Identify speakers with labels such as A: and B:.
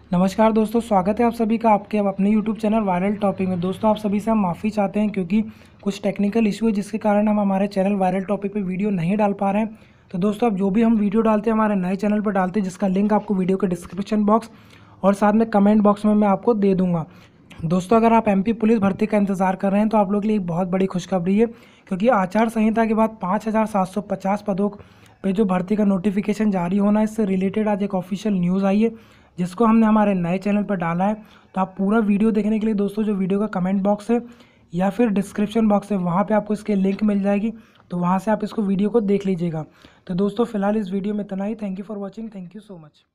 A: नमस्कार दोस्तों, स्वागत है आप सभी का आपके अपने YouTube चैनल वायरल टॉपिक में। दोस्तों आप सभी से हम माफ़ी चाहते हैं क्योंकि कुछ टेक्निकल इशू है जिसके कारण हम हमारे चैनल वायरल टॉपिक पे वीडियो नहीं डाल पा रहे हैं। तो दोस्तों अब जो भी हम वीडियो डालते हैं हमारे नए चैनल पर डालते हैं, जिसका लिंक आपको वीडियो के डिस्क्रिप्शन बॉक्स और साथ में कमेंट बॉक्स में मैं आपको दे दूँगा। दोस्तों अगर आप MP पुलिस भर्ती का इंतज़ार कर रहे हैं तो आप लोग के लिए एक बहुत बड़ी खुशखबरी है, क्योंकि आचार संहिता के बाद 5,750 पदों पे जो भर्ती का नोटिफिकेशन जारी होना है, इससे रिलेटेड आज एक ऑफिशियल न्यूज़ आई है जिसको हमने हमारे नए चैनल पर डाला है। तो आप पूरा वीडियो देखने के लिए दोस्तों जो वीडियो का कमेंट बॉक्स है या फिर डिस्क्रिप्शन बॉक्स है, वहाँ पे आपको इसके लिंक मिल जाएगी, तो वहाँ से आप इसको वीडियो को देख लीजिएगा। तो दोस्तों फिलहाल इस वीडियो में इतना ही। Thank you for watching. Thank you so much.